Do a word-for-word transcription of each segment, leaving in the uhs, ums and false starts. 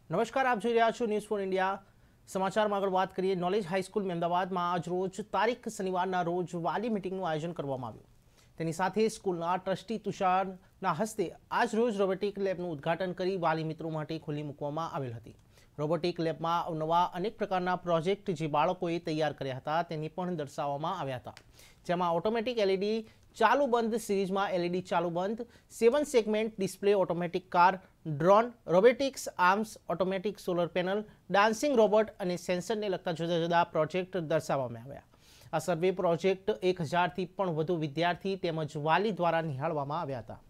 નમસ્કાર, આપ જોઈ રહ્યા છો ન્યૂઝ ફોર ઇન્ડિયા। સમાચારમાં આગળ વાત કરીએ। નોલેજ હાઈસ્કૂલ મહેમદાવાદમાં આજ રોજ તારીખ શનિવારના રોજ વાલી મીટિંગનું આયોજન કરવામાં આવ્યું। તેની સાથે સ્કૂલના ટ્રસ્ટી તુષારના હસ્તે આજ રોજ રોબોટિક લેબનું ઉદ્ઘાટન કરી વાલી મિત્રો માટે ખુલ્લી મૂકવામાં આવેલ હતી। રોબોટિક લેબમાં અવનવા અનેક પ્રકારના પ્રોજેક્ટ જે બાળકોએ તૈયાર કર્યા હતા તેની પણ દર્શાવવામાં આવ્યા હતા, જેમાં ઓટોમેટિક એલઈડી ચાલુ बंद सीरीज में एलईडी चालू बंद, seven segment display, automatic car, drone, robotics arms, automatic solar panel, dancing robot और सेंसर ने लगता जुदा जुदा प्रोजेक्ट दर्शाववामां आव्या। आ सर्वे प्रोजेक्ट एक हजार थी पण वधु विद्यार्थी तेमज वाली द्वारा निहाळवामां आव्या हता।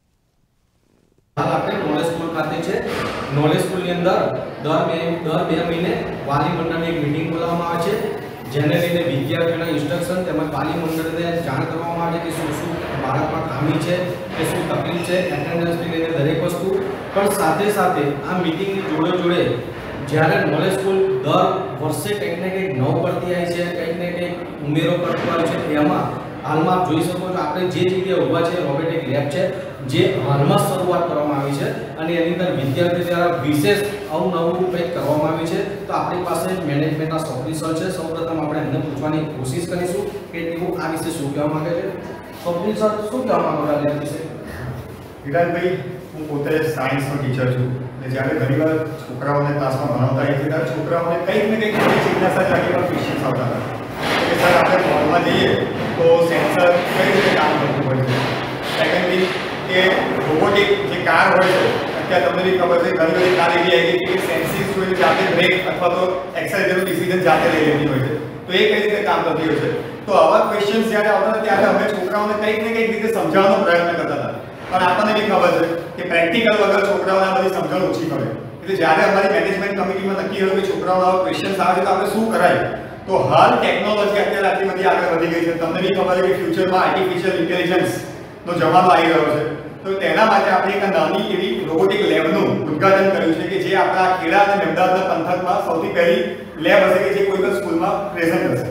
हाल आपणे नॉलेज स्कूल खाते छे। नॉलेज स्कूल ની અંદર દર બે દર બે મહિને વાલી મંડળની એક મીટિંગ બોલાવવામાં આવે છે, જેને લઈને વિદ્યાર્થીઓના ઇન્સ્ટ્રક્શન તેમજ વાલી મંડળને જાણ કરવામાં આવે કે શું શું બાળકમાં ખામી છે, કે શું તકલીફ છે, એટેન્ડન્સથી લઈને દરેક વસ્તુ। પણ સાથે સાથે આ મીટિંગની જોડે જોડે જ્યારે નોલેજ સ્કૂલ દર વર્ષે કંઈક ને કંઈક નવું કરતી આવી છે, કંઈક ને કંઈક ઉમેરો કરતું આવે છે। એમાં હાલમાં આપ જોઈ શકો છો આપણે જે જગ્યાએ ઊભા છે રોબોટિક લેબ છે, જે હાલમાં શરૂઆત કરવામાં આવી છે અને એની અંદર વિદ્યાર્થીઓ દ્વારા વિશેષ અવનવું કંઈક કરવામાં આવ્યું છે। તો આપણી પાસે મેનેજમેન્ટના ઓફિસર છે, સૌપ્રથમ આપણે એમને પૂછવાની કોશિશ કરીશું કે તેઓ આ વિશે શું કહેવા માંગે છે। ઓફિસર શું કહેવા માંગો છો આ વિશે? વિરાજભાઈ, હું પોતે સાયન્સનો ટીચર છું અને જ્યારે ઘણીવાર છોકરાઓને ક્લાસમાં ભણાવતા હોય છે ત્યારે છોકરાઓને કંઈક ને કંઈક નવી જિજ્ઞાસા જાગી પણ ક્વેશ્ચન્સ આવતા હતા કે સર આપણે મોલમાં જઈએ તો સેન્સર કઈ રીતે કામ કરતું હોય છે। સેકન્ડલી કે રોબોટિક જે કાર હોય છે, અત્યારે તમને બી ખબર છે ઘણી બધી કાર એવી આવી ગઈ કે સેન્સિંગ હોય જાતે બ્રેક અથવા તો એક્સેલરેટરનું ડિસિઝન જાતે લઈ લેતી હોય છે, તો એ કઈ રીતે કામ કરતી હોય છે। તો આવા ક્વેશ્ચન્સ જ્યારે આવતા હતા ત્યારે અમે છોકરાઓને કંઈક ને કંઈક રીતે સમજાવવાનો પ્રયત્ન કરતા હતા, પણ આપણને બી ખબર છે કે પ્રેક્ટિકલ વગર છોકરાઓને આ બધી સમજણ ઓછી પડે। એટલે જ્યારે અમારી મેનેજમેન્ટ કમિટીમાં નક્કી થયું કે છોકરાઓને આવા ક્વેશ્ચન્સ આવે છે તો આપણે શું કરાય, તો હાલ ટેકનોલોજી અત્યારે આટલી બધી આગળ વધી ગઈ છે, તમને બી ખબર છે કે ફ્યુચરમાં આર્ટિફિશિયલ ઇન્ટેલિજન્સનો જમાનો આવી રહ્યો છે। તો તેના માટે આપણે એક નાની એવી રોબોટિક લેબનું ઉદ્ઘાટન કર્યું છે કે જે આપણા ખેડા અને મહેમદાવાદના પંથકમાં સૌથી પહેલી લેબ હશે કે જે કોઈ પણ સ્કૂલમાં પ્રેઝન્ટ હશે।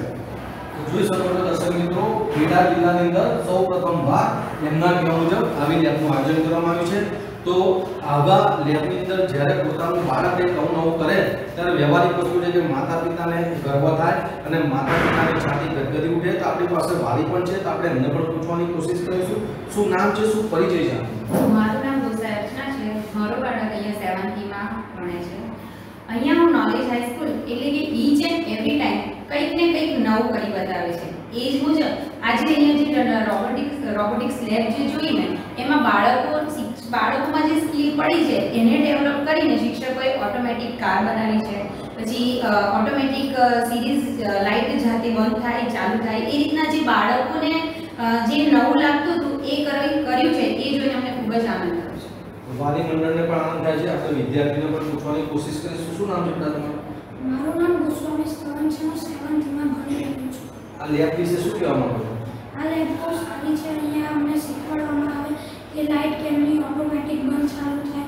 જોઈ શકો છો દર્શક મિત્રો, ખેડા જિલ્લાની અંદર સૌપ્રથમવાર એમના કહેવા મુજબ આવી લેબનું આયોજન કરવામાં આવ્યું છે। તો આવા લેબની અંદર જ્યારે પોતાનું બાળક કંઈક નવું કરે ત્યારે વ્યવહારિક વસ્તુ છે કે માતા પિતાને ગર્વ થાય અને માતા પિતાની છાતી ગદગદી ઉઠે। તો આપણી પાસે વાલી પણ છે, તો આપણે એમને પણ પૂછવાની કોશિશ કરીશું શું નામ છે, શું પરિચય છે? મારું નામ ગોસાઈ અર્ચના છે। મારો બાળક અહીંયા સેવન્ટી માં ભણે છે। અહીંયા હું નોલેજ હાઈસ્કૂલ એટલે કે ઈચ એન્ડ એવરી ટાઈમ કંઈક ને કંઈક નવું કરી બતાવે છે। એ જ મુજબ આજે અહીંયા જે રોબોટિક્સ રોબોટિક્સ લેબ જે જોઈને એમાં બાળકો બાળકોમાં જે સ્કિલ પડી છે એને ડેવલપ કરીને શિક્ષકોએ ઓટોમેટિક કાર બનાવી છે, પછી ઓટોમેટિક સિરીઝ લાઇટ જાતે બંધ થાય ચાલુ થાય એ રીતના જે બાળકોને જે નવું લાગતું હતું એ કર્યું છે। એ જોઈને અમને ખૂબ જ આનંદ થયો છે। વાલી મંડળને પણ આનંદ થાય છે। આપણે વિદ્યાર્થીને પણ પૂછવાની કોશિશ કરીશું શું નામ છે તમારું? મારું નામ ગોસ્વામી સ્તવન છે। હું સેવન્થ માં ભણી રહ્યો છું। આ લેબ વિશે શું કહેવા માંગો છો? આ લેબ બહુ સારી છે। અહીંયા અમને શીખવાડવામાં આવે કે લાઇટ કેમની ઓટોમેટિક બંધ ચાલુ થાય,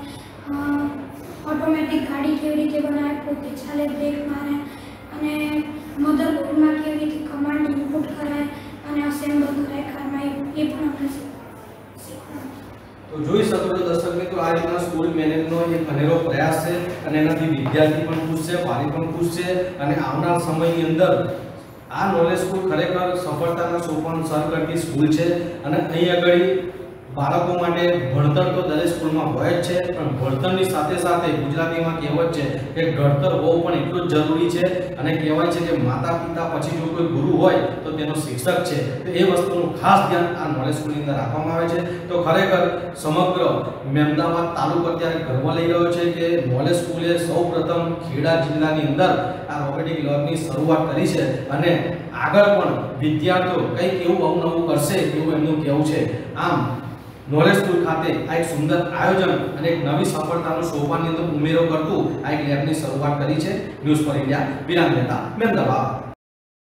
ઓટોમેટિક ગાડી કેવી રીતે બનાવે, પોતે ચાલે, બ્રેક મારે, અને મધરબોર્ડમાં કેવી રીતે કમાન્ડ ઇનપુટ કરાય અને અસેમ્બલ કરાય કારમાં, એ પણ અમને શીખવાડે। તો જોઈ શકો છો દર્શક મિત્રો, આ રીતના સ્કૂલ મેનેજનો એક અનેરો પ્રયાસ છે અને એનાથી વિદ્યાર્થી પણ ખુશ છે, વાલી પણ ખુશ છે અને આવનાર સમયની અંદર આ નોલેજ સ્કૂલ ખરેખર સફળતાના સોપાન સર કરતી સ્કૂલ છે। અને અહીં આગળ બાળકો માટે ભણતર તો દરેક સ્કૂલમાં હોય જ છે, પણ ભણતરની સાથે સાથે ગુજરાતીમાં કહેવત છે કે ઘડતર હોવું પણ એટલું જ જરૂરી છે। અને કહેવાય છે કે માતા પિતા પછી જો કોઈ ગુરુ હોય તો તેનો શિક્ષક છે, તો એ વસ્તુનું ખાસ ધ્યાન આ નોલેજ સ્કૂલની અંદર રાખવામાં આવે છે। તો ખરેખર સમગ્ર મહેમદાવાદ તાલુકો અત્યારે ગર્વ લઈ રહ્યો છે કે નોલેજ સ્કૂલે સૌ પ્રથમ ખેડા જિલ્લાની અંદર આ રોબોટિક લેબની શરૂઆત કરી છે અને આગળ પણ વિદ્યાર્થીઓ કંઈક એવું અવનવું કરશે એવું એમનું કહેવું છે। આમ નોલેજ સ્કૂલ ખાતે આ એક સુંદર આયોજન અને એક નવી સફળતાનું સોપાનની અંદર ઉમેરો કરતું આ એક લેબની શરૂઆત કરી છે। ન્યૂઝ ફોર ઇન્ડિયા, વિરામ મહેતા, મહેમદાવાદ।